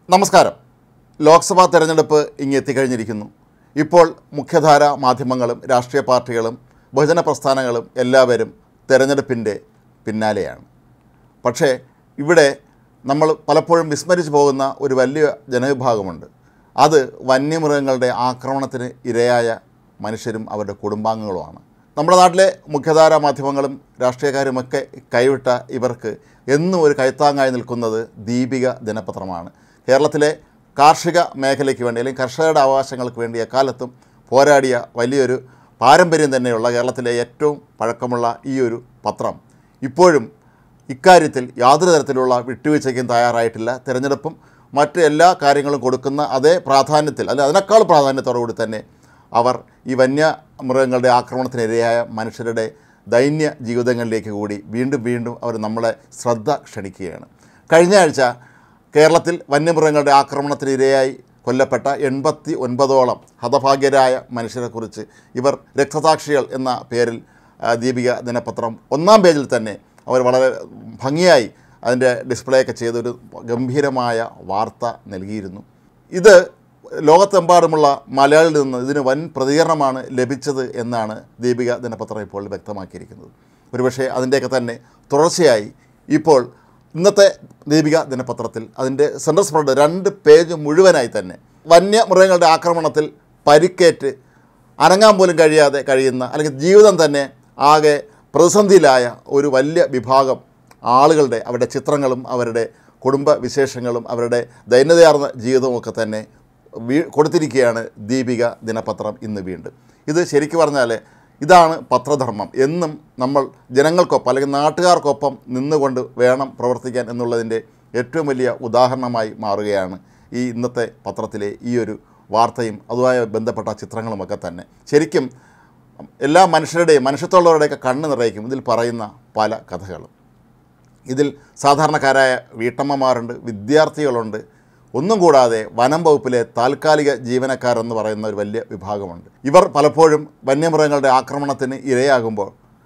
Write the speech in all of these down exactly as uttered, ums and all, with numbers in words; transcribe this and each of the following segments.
നമസ്കാരം. ലോക്സഭാ തെരഞ്ഞെടുപ്പ് ഇങ്ങെത്തിക്കഴിഞ്ഞിരിക്കുന്നു. ഇപ്പോൾ മുഖ്യധാര മാധ്യമങ്ങളും രാഷ്ട്രീയ പാർട്ടികളും ബഹുജന പ്രസ്ഥാനങ്ങളും എല്ലാവരും തെരഞ്ഞെടുപ്പിൻ്റെ പിന്നാലെയാണ്. പക്ഷേ ഇവിടെ നമ്മൾ പലപ്പോഴും വിസ്മരിച്ചു പോകുന്ന ഒരു വലിയ ജനവിഭാഗമുണ്ട്. അത് വന്യമൃഗങ്ങളുടെ ആക്രമണത്തിന് ഇരയായ മനുഷ്യരും അവരുടെ കുടുംബാംഗങ്ങളുമാണ്. നമ്മുടെ നാട്ടിലെ മുഖ്യധാര മാധ്യമങ്ങളും രാഷ്ട്രീയക്കാരുമൊക്കെ കൈവിട്ട ഇവർക്ക് എന്നും ഒരു കൈത്താങ്ങായി നിൽക്കുന്നത് ദീപിക ദിനപത്രമാണ്. കേരളത്തിലെ കാർഷിക മേഖലയ്ക്ക് വേണ്ടി അല്ലെങ്കിൽ കർഷകരുടെ അവകാശങ്ങൾക്ക് വേണ്ടി എക്കാലത്തും പോരാടിയ വലിയൊരു പാരമ്പര്യം തന്നെയുള്ള കേരളത്തിലെ ഏറ്റവും പഴക്കമുള്ള ഈ ഒരു പത്രം ഇപ്പോഴും ഇക്കാര്യത്തിൽ യാതൊരു തരത്തിലുള്ള വിട്ടുവീഴ്ചയ്ക്കും തയ്യാറായിട്ടില്ല. തിരഞ്ഞെടുപ്പും മറ്റ് എല്ലാ കാര്യങ്ങളും കൊടുക്കുന്ന അതേ പ്രാധാന്യത്തിൽ അല്ല അതിനേക്കാൾ പ്രാധാന്യത്തോടുകൂടി തന്നെ അവർ ഈ വന്യമൃഗങ്ങളുടെ ആക്രമണത്തിനിരയായ മനുഷ്യരുടെ ദൈന്യ ജീവിതങ്ങളിലേക്ക് കൂടി വീണ്ടും വീണ്ടും അവർ നമ്മളെ ശ്രദ്ധ ക്ഷണിക്കുകയാണ്. കഴിഞ്ഞ ആഴ്ച കേരളത്തിൽ വന്യമൃഗങ്ങളുടെ ആക്രമണത്തിനിരയായി കൊല്ലപ്പെട്ട എൺപത്തി ഒൻപതോളം ഹതഭാഗ്യരായ മനുഷ്യരെക്കുറിച്ച് ഇവർ രക്തസാക്ഷികൾ എന്ന പേരിൽ ദീപിക ദിനപത്രം ഒന്നാം പേജിൽ തന്നെ അവർ വളരെ ഭംഗിയായി അതിൻ്റെ ഡിസ്പ്ലേയൊക്കെ ചെയ്തൊരു ഗംഭീരമായ വാർത്ത നൽകിയിരുന്നു. ഇത് ലോകത്തെമ്പാടുമുള്ള മലയാളിൽ നിന്ന് ഇതിന് വൻ പ്രതികരണമാണ് ലഭിച്ചത് എന്നാണ് ദീപിക ദിനപത്രം ഇപ്പോൾ വ്യക്തമാക്കിയിരിക്കുന്നത്. ഒരുപക്ഷെ അതിൻ്റെയൊക്കെ തന്നെ തുടർച്ചയായി ഇപ്പോൾ ഇന്നത്തെ ദീപിക ദിനപത്രത്തിൽ അതിൻ്റെ സെൻട്രൽ സ്പ്രെഡ് രണ്ട് പേജ് മുഴുവനായി തന്നെ വന്യമൃഗങ്ങളുടെ ആക്രമണത്തിൽ പരിക്കേറ്റ് അനങ്ങാൻ പോലും കഴിയാതെ കഴിയുന്ന അല്ലെങ്കിൽ ജീവിതം തന്നെ ആകെ പ്രതിസന്ധിയിലായ ഒരു വലിയ വിഭാഗം ആളുകളുടെ അവരുടെ ചിത്രങ്ങളും അവരുടെ കുടുംബ വിശേഷങ്ങളും അവരുടെ ദൈന്യതയാർന്ന ജീവിതവുമൊക്കെ തന്നെ വീ കൊടുത്തിരിക്കുകയാണ് ദീപിക ദിനപത്രം ഇന്ന് വീണ്ടും. ഇത് ശരിക്കും പറഞ്ഞാൽ ഇതാണ് പത്രധർമ്മം. എന്നും നമ്മൾ ജനങ്ങൾക്കൊപ്പം അല്ലെങ്കിൽ നാട്ടുകാർക്കൊപ്പം നിന്നുകൊണ്ട് വേണം പ്രവർത്തിക്കാൻ എന്നുള്ളതിൻ്റെ ഏറ്റവും വലിയ ഉദാഹരണമായി മാറുകയാണ് ഈ ഇന്നത്തെ പത്രത്തിലെ ഈ ഒരു വാർത്തയും അതുമായി ബന്ധപ്പെട്ട ചിത്രങ്ങളുമൊക്കെ തന്നെ. ശരിക്കും എല്ലാ മനുഷ്യരുടെയും മനുഷ്യത്തുള്ളവരുടെയൊക്കെ കണ്ണ് നിറയ്ക്കും ഇതിൽ പറയുന്ന പല കഥകളും. ഇതിൽ സാധാരണക്കാരായ വീട്ടമ്മമാരുണ്ട്, വിദ്യാർത്ഥികളുണ്ട്, ഒന്നും കൂടാതെ വനം വകുപ്പിലെ താൽക്കാലിക ജീവനക്കാരെന്ന് പറയുന്ന ഒരു വലിയ വിഭാഗമുണ്ട്. ഇവർ പലപ്പോഴും വന്യമൃഗങ്ങളുടെ ആക്രമണത്തിന് ഇരയാകുമ്പോൾ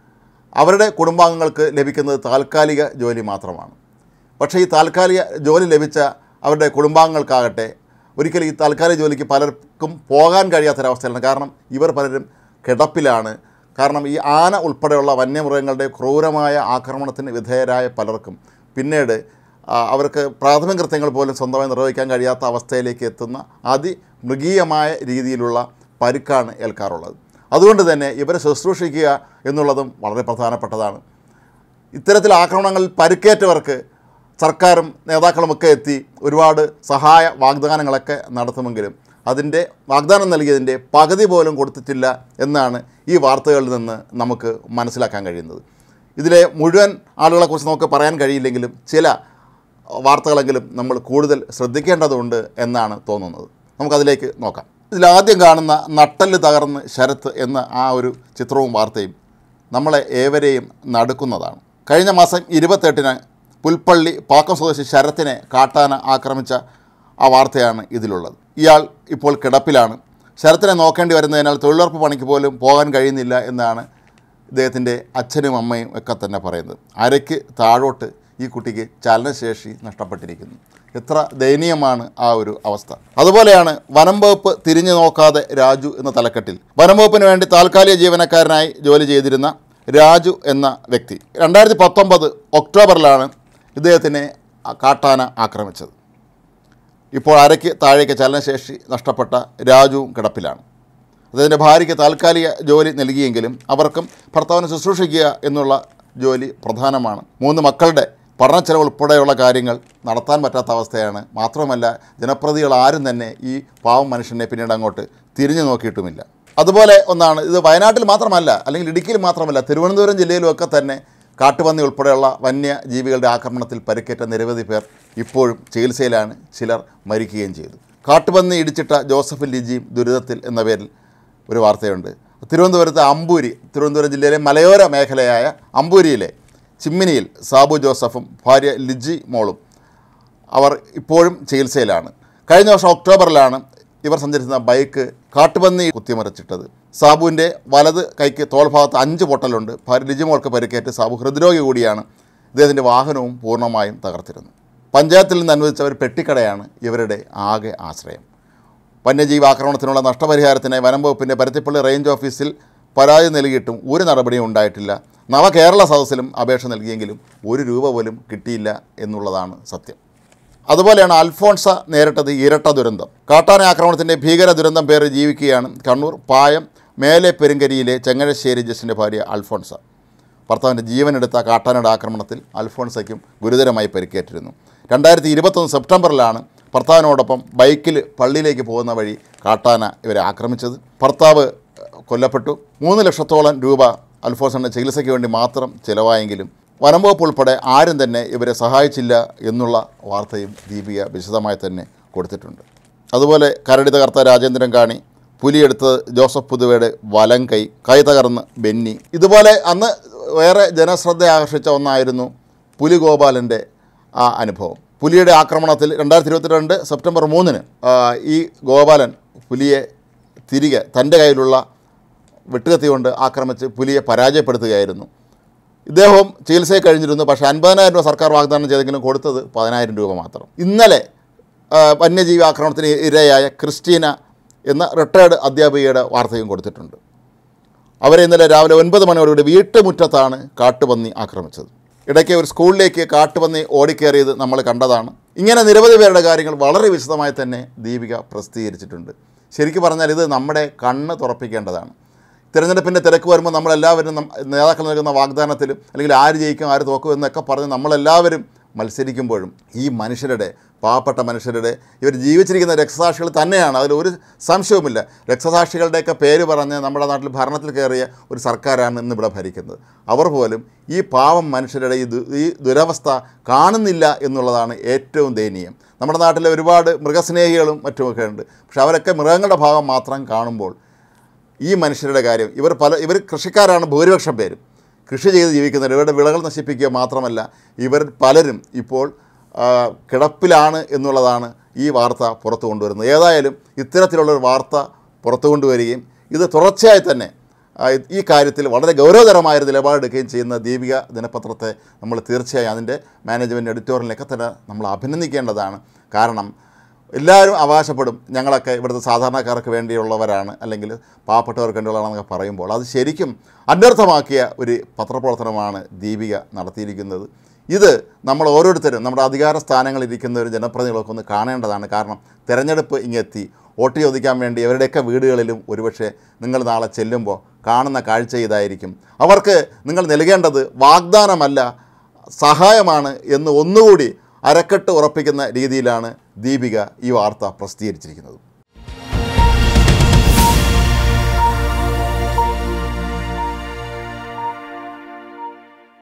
അവരുടെ കുടുംബാംഗങ്ങൾക്ക് ലഭിക്കുന്നത് താൽക്കാലിക ജോലി മാത്രമാണ്. പക്ഷേ ഈ താൽക്കാലിക ജോലി ലഭിച്ച അവരുടെ കുടുംബാംഗങ്ങൾക്കാകട്ടെ ഒരിക്കലും ഈ താൽക്കാലിക ജോലിക്ക് പലർക്കും പോകാൻ കഴിയാത്തൊരവസ്ഥയിലാണ്. കാരണം ഇവർ പലരും കിടപ്പിലാണ്. കാരണം ഈ ആന ഉൾപ്പെടെയുള്ള വന്യമൃഗങ്ങളുടെ ക്രൂരമായ ആക്രമണത്തിന് വിധേയരായ പലർക്കും പിന്നീട് അവർക്ക് പ്രാഥമിക കൃത്യങ്ങൾ പോലും സ്വന്തമായി നിർവഹിക്കാൻ കഴിയാത്ത അവസ്ഥയിലേക്ക് എത്തുന്ന അതിമൃഗീയമായ രീതിയിലുള്ള പരിക്കാണ് ഏൽക്കാറുള്ളത്. അതുകൊണ്ട് തന്നെ ഇവരെ ശുശ്രൂഷിക്കുക എന്നുള്ളതും വളരെ പ്രധാനപ്പെട്ടതാണ്. ഇത്തരത്തിൽ ആക്രമണങ്ങളിൽ പരിക്കേറ്റവർക്ക് സർക്കാരും നേതാക്കളുമൊക്കെ എത്തി ഒരുപാട് സഹായ വാഗ്ദാനങ്ങളൊക്കെ നടത്തുമെങ്കിലും അതിൻ്റെ വാഗ്ദാനം നൽകിയതിൻ്റെ പകുതി പോലും കൊടുത്തിട്ടില്ല എന്നാണ് ഈ വാർത്തകളിൽ നിന്ന് നമുക്ക് മനസ്സിലാക്കാൻ കഴിയുന്നത്. ഇതിലെ മുഴുവൻ ആളുകളെക്കുറിച്ച് നമുക്ക് പറയാൻ കഴിയില്ലെങ്കിലും ചില വാർത്തകളെങ്കിലും നമ്മൾ കൂടുതൽ ശ്രദ്ധിക്കേണ്ടതുണ്ട് എന്നാണ് തോന്നുന്നത്. നമുക്കതിലേക്ക് നോക്കാം. ഇതിലാദ്യം കാണുന്ന നട്ടെല്ല് തകർന്ന് ശരത്ത് എന്ന ആ ഒരു ചിത്രവും വാർത്തയും നമ്മളെ ഏവരെയും നടുക്കുന്നതാണ്. കഴിഞ്ഞ മാസം ഇരുപത്തെട്ടിന് പുൽപ്പള്ളി പാക്കം സ്വദേശി ശരത്തിനെ കാട്ടാന ആക്രമിച്ച ആ വാർത്തയാണ് ഇതിലുള്ളത്. ഇയാൾ ഇപ്പോൾ കിടപ്പിലാണ്. ശരത്തിനെ നോക്കേണ്ടി വരുന്നതിനാൽ തൊഴിലുറപ്പ് പണിക്ക് പോലും പോകാൻ കഴിയുന്നില്ല എന്നാണ് ഇദ്ദേഹത്തിൻ്റെ അച്ഛനും അമ്മയും ഒക്കെ തന്നെ പറയുന്നത്. അരയ്ക്ക് താഴോട്ട് ഈ കുട്ടിക്ക് ചലനശേഷി നഷ്ടപ്പെട്ടിരിക്കുന്നു. എത്ര ദയനീയമാണ് ആ ഒരു അവസ്ഥ. അതുപോലെയാണ് വനം വകുപ്പ് തിരിഞ്ഞു നോക്കാതെ രാജു എന്ന തലക്കെട്ടിൽ വനം വകുപ്പിന് വേണ്ടി താൽക്കാലിക ജീവനക്കാരനായി ജോലി ചെയ്തിരുന്ന രാജു എന്ന വ്യക്തി രണ്ടായിരത്തി പത്തൊമ്പത് ഒക്ടോബറിലാണ് ഇദ്ദേഹത്തിനെ കാട്ടാന ആക്രമിച്ചത്. ഇപ്പോൾ അരയ്ക്ക് താഴേക്ക് ചലനശേഷി നഷ്ടപ്പെട്ട രാജുവും കിടപ്പിലാണ്. അദ്ദേഹത്തിൻ്റെ ഭാര്യയ്ക്ക് താൽക്കാലിക ജോലി നൽകിയെങ്കിലും അവർക്കും ഭർത്താവിനെ ശുശ്രൂഷിക്കുക എന്നുള്ള ജോലി പ്രധാനമാണ്. മൂന്ന് മക്കളുടെ പഠനച്ചെലവ് ഉൾപ്പെടെയുള്ള കാര്യങ്ങൾ നടത്താൻ പറ്റാത്ത അവസ്ഥയാണ്. മാത്രമല്ല ജനപ്രതികൾ ആരും തന്നെ ഈ പാവം മനുഷ്യനെ പിന്നീട് അങ്ങോട്ട് തിരിഞ്ഞു നോക്കിയിട്ടുമില്ല. അതുപോലെ ഒന്നാണ് ഇത് വയനാട്ടിൽ മാത്രമല്ല അല്ലെങ്കിൽ ഇടുക്കിയിൽ മാത്രമല്ല തിരുവനന്തപുരം ജില്ലയിലുമൊക്കെ തന്നെ കാട്ടുപന്നി ഉൾപ്പെടെയുള്ള വന്യജീവികളുടെ ആക്രമണത്തിൽ പരിക്കേറ്റ നിരവധി പേർ ഇപ്പോഴും ചികിത്സയിലാണ്. ചിലർ മരിക്കുകയും ചെയ്തു. കാട്ടുപന്നി ഇടിച്ചിട്ട ജോസഫ് ലിജിയും ദുരിതത്തിൽ എന്ന പേരിൽ ഒരു വാർത്തയുണ്ട്. തിരുവനന്തപുരത്ത് അമ്പൂരി തിരുവനന്തപുരം ജില്ലയിലെ മലയോര മേഖലയായ അമ്പൂരിയിലെ ചിമ്മിനിയിൽ സാബു ജോസഫും ഭാര്യ ലിജി മോളും അവർ ഇപ്പോഴും ചികിത്സയിലാണ്. കഴിഞ്ഞ വർഷം ഒക്ടോബറിലാണ് ഇവർ സഞ്ചരിക്കുന്ന ബൈക്ക് കാട്ടുപന്നി കുത്തിമറിച്ചിട്ടത്. സാബുവിൻ്റെ വലത് കൈക്ക് തോൾഭാഗത്ത് അഞ്ച് പൊട്ടലുണ്ട്. ഭാര്യ ലിജിമോൾക്ക് പരിക്കേറ്റ് സാബു ഹൃദ്രോഗി കൂടിയാണ്. ഇദ്ദേഹത്തിൻ്റെ വാഹനവും പൂർണ്ണമായും തകർത്തിരുന്നു. പഞ്ചായത്തിൽ നിന്ന് അനുവദിച്ച ഒരു പെട്ടിക്കടയാണ് ഇവരുടെ ആകെ ആശ്രയം. വന്യജീവി ആക്രമണത്തിനുള്ള നഷ്ടപരിഹാരത്തിനായി വനം വകുപ്പിൻ്റെ പരുത്തിപ്പള്ളി റേഞ്ച് ഓഫീസിൽ പരാതി നൽകിയിട്ടും ഒരു നടപടിയും ഉണ്ടായിട്ടില്ല. നവകേരള സദസ്സിലും അപേക്ഷ നൽകിയെങ്കിലും ഒരു രൂപ പോലും കിട്ടിയില്ല എന്നുള്ളതാണ് സത്യം. അതുപോലെയാണ് അൽഫോൺസ നേരിട്ടത് ഇരട്ട ദുരന്തം. കാട്ടാന ആക്രമണത്തിൻ്റെ ഭീകര ദുരന്തം പേറി ജീവിക്കുകയാണ് കണ്ണൂർ പായം മേലെ പെരുങ്കരിയിലെ ചെങ്ങഴശ്ശേരി ജസ്റ്റിൻ്റെ ഭാര്യ അൽഫോൺസ. ഭർത്താവിൻ്റെ ജീവനെടുത്ത കാട്ടാനയുടെ ആക്രമണത്തിൽ അൽഫോൺസയ്ക്കും ഗുരുതരമായി പരിക്കേറ്റിരുന്നു. രണ്ടായിരത്തി ഇരുപത്തൊന്ന് സെപ്റ്റംബറിലാണ് ഭർത്താവിനോടൊപ്പം ബൈക്കിൽ പള്ളിയിലേക്ക് പോകുന്ന വഴി കാട്ടാന ഇവരെ ആക്രമിച്ചത്. ഭർത്താവ് കൊല്ലപ്പെട്ടു. മൂന്ന് ലക്ഷത്തോളം രൂപ അൽഫോൺസയുടെ ചികിത്സയ്ക്ക് വേണ്ടി മാത്രം ചിലവായെങ്കിലും വനം വകുപ്പ് ഉൾപ്പെടെ ആരും തന്നെ ഇവരെ സഹായിച്ചില്ല എന്നുള്ള വാർത്തയും ദീപിക വിശദമായി തന്നെ കൊടുത്തിട്ടുണ്ട്. അതുപോലെ കരടി തകർത്ത രാജേന്ദ്രൻ കാണി, പുലിയെടുത്തത് ജോസഫ് പുതുവയുടെ വലം കൈ, കൈ തകർന്ന് ബെന്നി. ഇതുപോലെ അന്ന് വേറെ ജനശ്രദ്ധ ആകർഷിച്ച ഒന്നായിരുന്നു പുലി ഗോപാലൻ്റെ ആ അനുഭവം. പുലിയുടെ ആക്രമണത്തിൽ രണ്ടായിരത്തി ഇരുപത്തിരണ്ട് സെപ്റ്റംബർ മൂന്നിന് ഈ ഗോപാലൻ പുലിയെ തിരികെ തൻ്റെ കയ്യിലുള്ള വെട്ടുകത്തി കൊണ്ട് ആക്രമിച്ച് പുലിയെ പരാജയപ്പെടുത്തുകയായിരുന്നു. ഇദ്ദേഹവും ചികിത്സയിൽ കഴിഞ്ഞിരുന്നു. പക്ഷേ അൻപതിനായിരം രൂപ സർക്കാർ വാഗ്ദാനം ചെയ്തെങ്കിലും കൊടുത്തത് പതിനായിരം രൂപ മാത്രം. ഇന്നലെ വന്യജീവി ആക്രമണത്തിന് ഇരയായ ക്രിസ്റ്റീന എന്ന റിട്ടയർഡ് അധ്യാപികയുടെ വാർത്തയും കൊടുത്തിട്ടുണ്ട്. അവരെ ഇന്നലെ രാവിലെ ഒൻപത് മണിയോടുകൂടി വീട്ടുമുറ്റത്താണ് കാട്ടുപന്നി ആക്രമിച്ചത്. ഇടയ്ക്ക് ഒരു സ്കൂളിലേക്ക് കാട്ടുപന്നി ഓടിക്കയറിയത് നമ്മൾ കണ്ടതാണ്. ഇങ്ങനെ നിരവധി പേരുടെ കാര്യങ്ങൾ വളരെ വിശദമായി തന്നെ ദീപിക പ്രസിദ്ധീകരിച്ചിട്ടുണ്ട്. ശരിക്കും പറഞ്ഞാൽ ഇത് നമ്മുടെ കണ്ണ് തുറപ്പിക്കേണ്ടതാണ്. തിരഞ്ഞെടുപ്പിൻ്റെ തിരക്ക് വരുമ്പോൾ നമ്മളെല്ലാവരും നേതാക്കൾ നൽകുന്ന വാഗ്ദാനത്തിലും അല്ലെങ്കിൽ ആര് ജയിക്കും ആര് തോക്കും എന്നൊക്കെ പറഞ്ഞ് നമ്മളെല്ലാവരും മത്സരിക്കുമ്പോഴും ഈ മനുഷ്യരുടെ, പാവപ്പെട്ട മനുഷ്യരുടെ, ഇവർ ജീവിച്ചിരിക്കുന്ന രക്തസാക്ഷികൾ തന്നെയാണ്, അതിലൊരു സംശയവുമില്ല. രക്തസാക്ഷികളുടെയൊക്കെ പേര് പറഞ്ഞ് നമ്മുടെ നാട്ടിൽ ഭരണത്തിൽ കയറിയ ഒരു സർക്കാരാണ് ഇന്നിവിടെ ഭരിക്കുന്നത്. അവർ പോലും ഈ പാവം മനുഷ്യരുടെ ഈ ഈ ദുരവസ്ഥ കാണുന്നില്ല എന്നുള്ളതാണ് ഏറ്റവും ദയനീയം. നമ്മുടെ നാട്ടിലെ ഒരുപാട് മൃഗസ്നേഹികളും മറ്റുമൊക്കെ ഉണ്ട്. പക്ഷെ അവരൊക്കെ മൃഗങ്ങളുടെ ഭാഗം മാത്രം കാണുമ്പോൾ ഈ മനുഷ്യരുടെ കാര്യം, ഇവർ പല ഇവർ കൃഷിക്കാരാണ് ഭൂരിപക്ഷം പേരും, കൃഷി ചെയ്ത് ജീവിക്കുന്നവർ. ഇവരുടെ വിളകൾ നശിപ്പിക്കുക മാത്രമല്ല, ഇവർ പലരും ഇപ്പോൾ കിടപ്പിലാണ് എന്നുള്ളതാണ് ഈ വാർത്ത പുറത്തു കൊണ്ടുവരുന്നത്. ഏതായാലും ഇത്തരത്തിലുള്ളൊരു വാർത്ത പുറത്തു കൊണ്ടുവരികയും ഇത് തുടർച്ചയായി തന്നെ ഈ കാര്യത്തിൽ വളരെ ഗൗരവതരമായൊരു നിലപാടെടുക്കുകയും ചെയ്യുന്ന ദീപിക ദിനപത്രത്തെ നമ്മൾ തീർച്ചയായും അതിൻ്റെ മാനേജ്മെൻറ്റ് എഡിറ്റോറിയലിനൊക്കെ തന്നെ നമ്മൾ അഭിനന്ദിക്കേണ്ടതാണ്. കാരണം എല്ലാവരും അവകാശപ്പെടും ഞങ്ങളൊക്കെ ഇവിടുത്തെ സാധാരണക്കാർക്ക് വേണ്ടിയുള്ളവരാണ്, അല്ലെങ്കിൽ പാവപ്പെട്ടവർക്ക് വേണ്ടിയുള്ളതാണെന്നൊക്കെ പറയുമ്പോൾ അത് ശരിക്കും അന്വർത്ഥമാക്കിയ ഒരു പത്രപ്രവർത്തനമാണ് ദീപിക നടത്തിയിരിക്കുന്നത്. ഇത് നമ്മൾ ഓരോരുത്തരും നമ്മുടെ അധികാര സ്ഥാനങ്ങളിലിരിക്കുന്ന ഒരു ജനപ്രതിനിധികളൊക്കെ ഒന്ന് കാണേണ്ടതാണ്. കാരണം തിരഞ്ഞെടുപ്പ് ഇങ്ങെത്തി, വോട്ട് ചോദിക്കാൻ വേണ്ടി അവരുടെയൊക്കെ വീടുകളിലും ഒരുപക്ഷെ നിങ്ങൾ നാളെ ചെല്ലുമ്പോൾ കാണുന്ന കാഴ്ച ഇതായിരിക്കും. അവർക്ക് നിങ്ങൾ നൽകേണ്ടത് വാഗ്ദാനമല്ല, സഹായമാണ് എന്ന് ഒന്നുകൂടി അരക്കെട്ട് ഉറപ്പിക്കുന്ന രീതിയിലാണ് ദീപിക ഈ വാർത്ത പ്രസിദ്ധീകരിച്ചിരിക്കുന്നത്.